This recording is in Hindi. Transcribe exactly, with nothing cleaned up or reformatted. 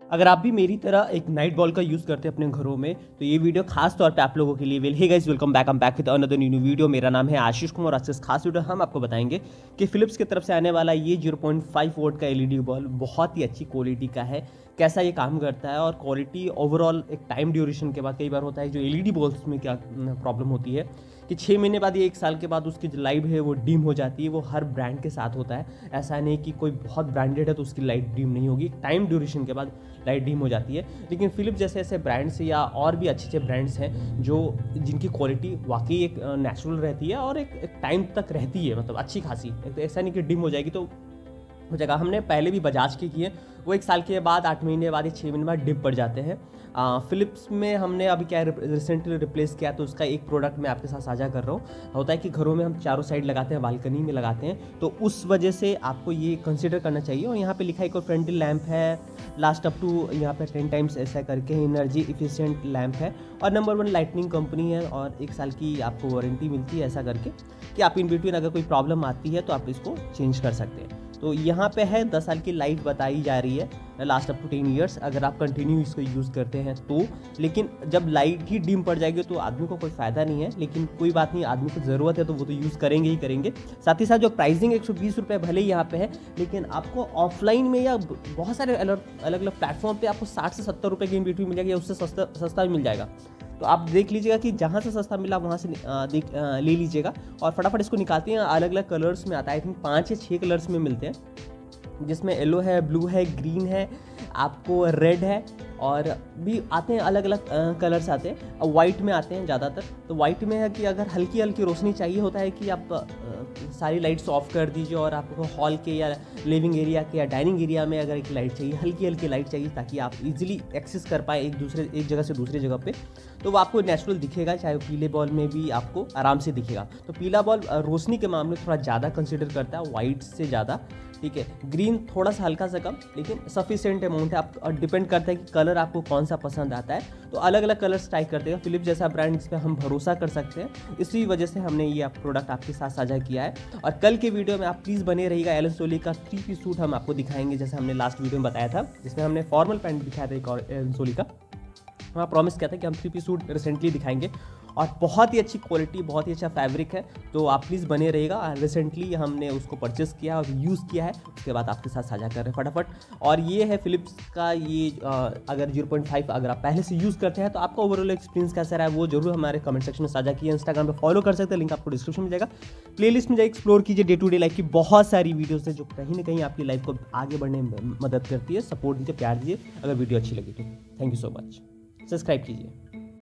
अगर आप भी मेरी तरह एक नाइट बॉल का यूज़ करते हैं अपने घरों में तो ये वीडियो खास तौर पे आप लोगों के लिए well hey guys welcome back, I am back with another new video. मेरा नाम है आशीष कुमार। आज इस खास वीडियो हम आपको बताएंगे कि फिलिप्स की तरफ से आने वाला ये ज़ीरो पॉइंट फाइव वोल्ट का एलईडी बल्ब बहुत ही अच्छी क्वालिटी का है, कैसा ये काम करता है और क्वालिटी ओवरऑल एक टाइम ड्यूरेशन के बाद कई बार होता है जो एलईडी बल्ब्स में क्या प्रॉब्लम होती है कि छः महीने बाद या एक साल के बाद उसकी जो लाइट है वो डिम हो जाती है। वो हर ब्रांड के साथ होता है, ऐसा नहीं कि कोई बहुत ब्रांडेड है तो उसकी लाइट डिम नहीं होगी, टाइम ड्यूरेशन के बाद लाइट डिम हो जाती है। लेकिन फिलिप्स जैसे ऐसे ब्रांड्स या और भी अच्छे अच्छे ब्रांड्स हैं जो जिनकी क्वालिटी वाकई एक नेचुरल रहती है और एक, एक टाइम तक रहती है, मतलब अच्छी खासी, तो ऐसा नहीं कि डिम हो जाएगी तो हो जाएगा। हमने पहले भी बजाज के किए, वो एक साल के बाद, आठ महीने बाद या छः महीने बाद डिप पड़ जाते हैं। फिलिप्स में हमने अभी क्या रिसेंटली रिप्लेस किया तो उसका एक प्रोडक्ट मैं आपके साथ साझा कर रहा हूँ। होता है कि घरों में हम चारों साइड लगाते हैं, बालकनी में लगाते हैं, तो उस वजह से आपको ये कंसिडर करना चाहिए। और यहाँ पे लिखा है एक फ्रंटल लैंप है, लास्ट अप टू यहाँ पे टेन टाइम्स ऐसा करके एनर्जी इफिशिएंट लैंप है और नंबर वन लाइटनिंग कंपनी है और एक साल की आपको वारंटी मिलती है, ऐसा करके कि आप इन बिटवीन अगर कोई प्रॉब्लम आती है तो आप इसको चेंज कर सकते हैं। तो यहाँ पे है दस साल की लाइफ बताई जा रही है, last up to ten years अगर आप कंटिन्यू इसको यूज़ करते हैं तो। लेकिन जब लाइट ही डिम पड़ जाएगी तो आदमी को कोई फ़ायदा नहीं है, लेकिन कोई बात नहीं, आदमी को ज़रूरत है तो वो तो यूज़ करेंगे ही करेंगे। साथ ही साथ जो प्राइसिंग एक सौ बीस रुपये भले ही यहाँ पे है, लेकिन आपको ऑफलाइन में या बहुत सारे अलग अलग अलग प्लेटफॉर्म पे आपको साठ से सत्तर रुपये के इन बिटवीन मिल जाएगा या उससे सस्ता सस्ता भी मिल जाएगा। तो आप देख लीजिएगा कि जहाँ से सस्ता मिला वहाँ से देख ले लीजिएगा और फटाफट इसको निकालते हैं। अलग अलग कलर्स में आता है, आई थिंक पाँच या छः कलर्स में मिलते हैं, जिसमें येलो है, ब्लू है, ग्रीन है, आपको रेड है और भी आते हैं, अलग अलग कलर्स आते हैं। और वाइट में आते हैं ज़्यादातर। तो वाइट में है कि अगर हल्की हल्की रोशनी चाहिए होता है कि आप आ, सारी लाइट्स ऑफ कर दीजिए और आपको हॉल के या लिविंग एरिया के या डाइनिंग एरिया में अगर एक लाइट चाहिए, हल्की हल्की लाइट चाहिए ताकि आप इजीली एक्सेस कर पाए एक दूसरे एक जगह से दूसरी जगह पे, तो वो आपको नेचुरल दिखेगा, चाहे पीले बॉल में भी आपको आराम से दिखेगा। तो पीला बॉल रोशनी के मामले में थोड़ा ज़्यादा कंसिडर करता है, वाइट से ज़्यादा, ठीक है। ग्रीन थोड़ा सा हल्का सा कम, लेकिन सफिशिएंट अमाउंट है। आप डिपेंड करता है कि कलर आपको कौन सा पसंद आता है, तो अलग अलग कलर्स ट्राई करते हैं। फिलिप्स जैसा ब्रांड जिस पर हम भरोसा कर सकते हैं, इसी वजह से हमने ये प्रोडक्ट आपके साथ साझा किया है। और कल के वीडियो में आप प्लीज़ बने रहिएगा, एलन सोली का थ्री पीस सूट हम आपको दिखाएंगे, जैसे हमने लास्ट वीडियो में बताया था, जिसमें हमने फॉर्मल पैंट दिखाया था एक और एलन सोली का। हाँ, प्रॉमिस किया था कि हम थ्री पीस सूट रिसेंटली दिखाएंगे और बहुत ही अच्छी क्वालिटी, बहुत ही अच्छा फैब्रिक है, तो आप प्लीज़ बने रहिएगा। रिसेंटली हमने उसको परचेस किया और यूज़ किया है, उसके बाद आपके साथ साझा कर रहे हैं फटाफट। और ये है फिलिप्स का ये आ, अगर ज़ीरो पॉइंट फाइव अगर आप पहले से यूज़ करते हैं तो आपका ओवरऑल एक्सपीरियंस कैसा रहा है वो जरूर हमारे कमेंट सेक्शन में साझा किया। इंस्टाग्राम पर फॉलो कर सकते हैं, लिंक आपको डिस्क्रिप्शन में जाएगा। प्लेलिस्ट में जाए एक्सप्लोर कीजिए, डे टू डे लाइफ की बहुत सारी वीडियोज़ है जो कहीं ना कहीं आपकी लाइफ को आगे बढ़ने में मदद करती है। सपोर्ट दीजिए, प्यार दीजिए। अगर वीडियो अच्छी लगी तो thank you so much, subscribe कीजिए।